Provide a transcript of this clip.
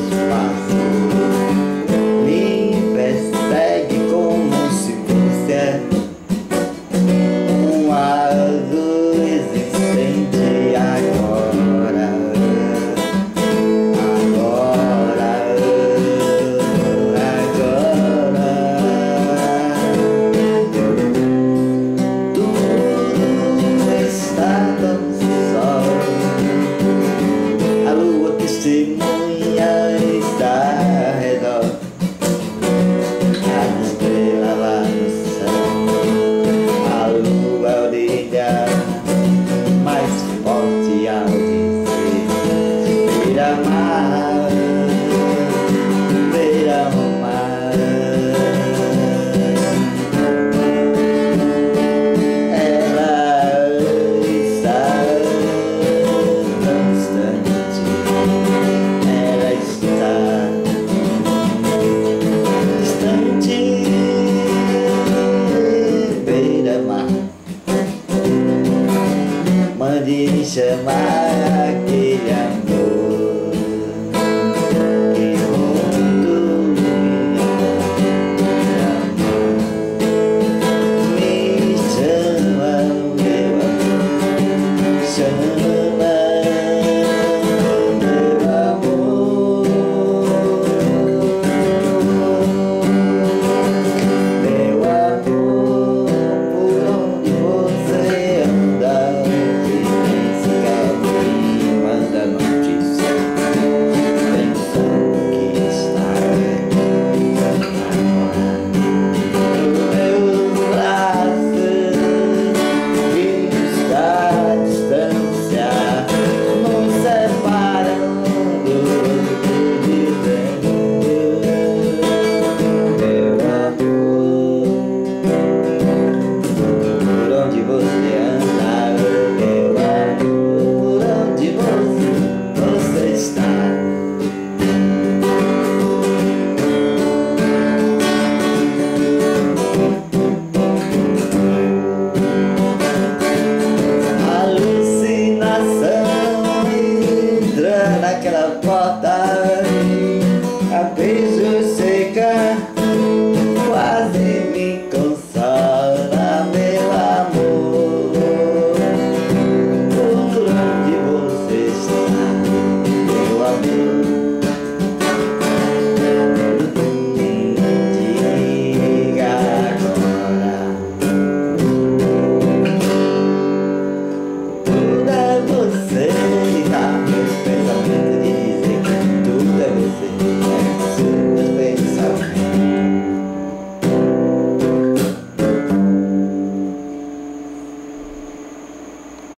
espaço me persegue como se fosse um algo existente agora, tudo está tão só. A lua testemunha está ao redor, a estrela lá no céu. A lua brilha mais forte ao dizer: beira-mar, beira-mar. Ela está tão distante, ela está distante, beira-mar. Mande chamar aquele amor que muito me ama. Me chama, meu amor, chama, meu amor. Meu amor, por onde você anda? Nem sequer me manda notícia, pensando que está agora nos meus braços, que está a distância nos separando, dizendo: meu amor, por onde você anda? Meu amor, por onde você está? Alucinação entra naquela porta e abre.